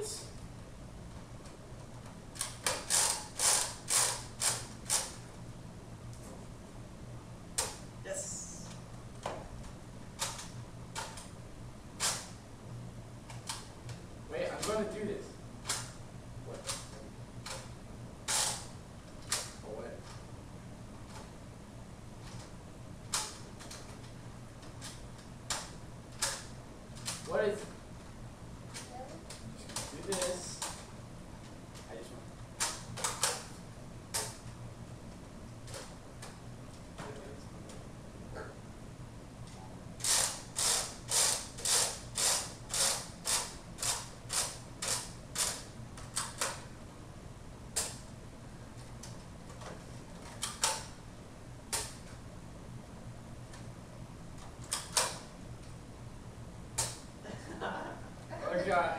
Yes. Wait, I'm going to do this. What? Oh, what? What is... Do this. I just want... Oh God.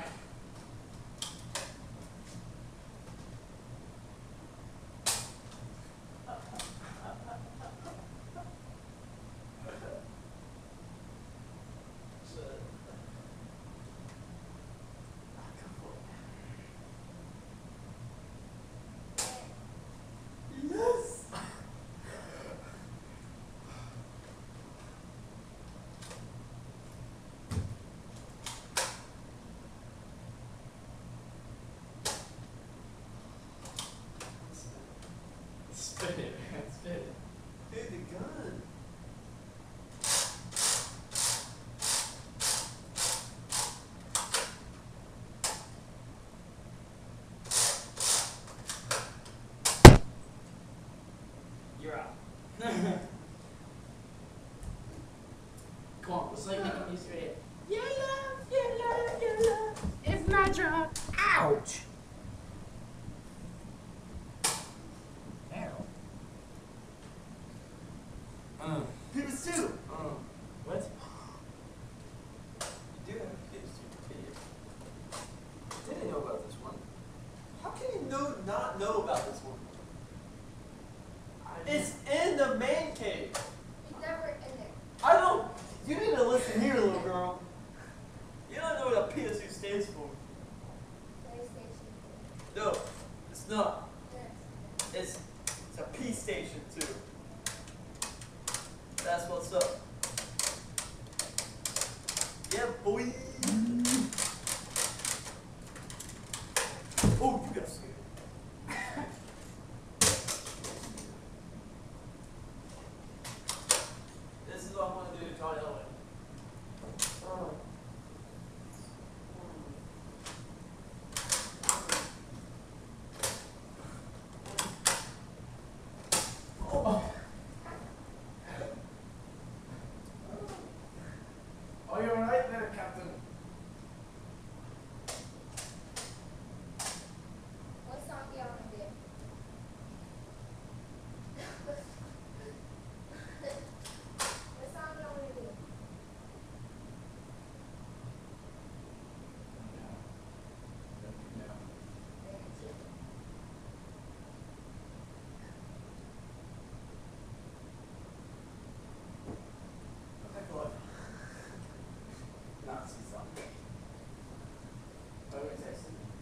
Yes. Spin it, man. Spin it. Dude, the gun. You're out. Come on, let's like make a music video. Yeah, it's my job. Ouch. He was two. What? You do have kids, you idiot. Didn't know about this one. How can you not know about this one? It's in the man cave. It's never in there. I don't. You need to listen here, little girl. You don't know what a PSU stands for. PlayStation. No, it's not. Yes. It's a P station too. That's what's up. Yeah, boy. Oh, you got scared. This is what I want to do to John Elway. Oh, you're right there, Captain. What song do y'all want to do? What song do y'all want to do? Nazi song. Why would I say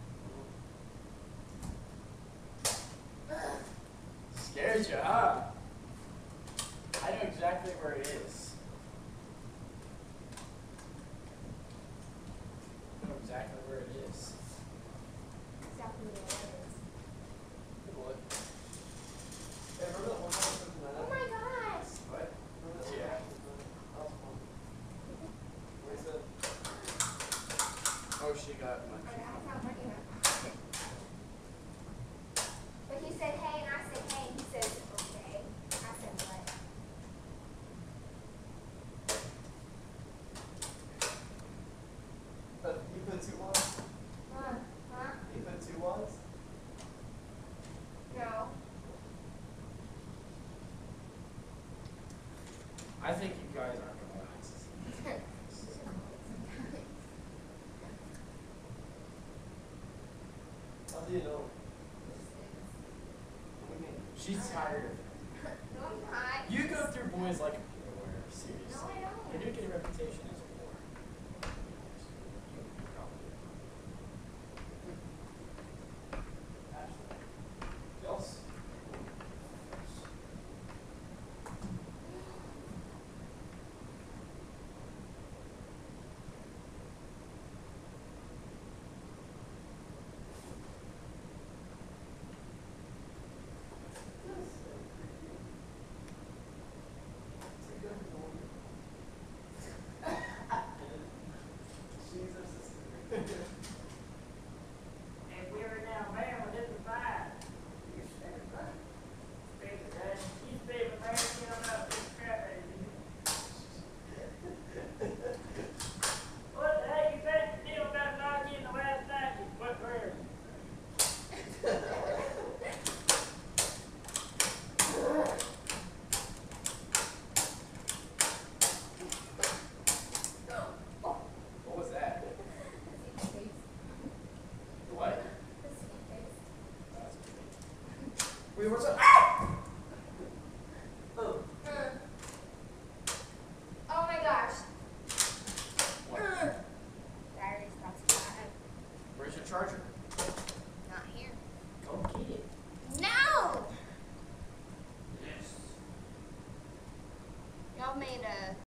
scares you, huh? I know exactly where it is. I know exactly where it is. Exactly what it is. What? Hey, remember that one time I took Oh my gosh! What? Remember that Yeah. That was fun. What is that? Oh, she got one. Okay, I'm not working on it. But he said hey and I said hey and he says okay. I said what? You put 2 wads? Huh? You put 2 wads? No. I think you guys aren't gonna last. How do you know? She's tired. No, I'm not. You go through boys like a underwear, seriously. No, I don't. You do get a reputation.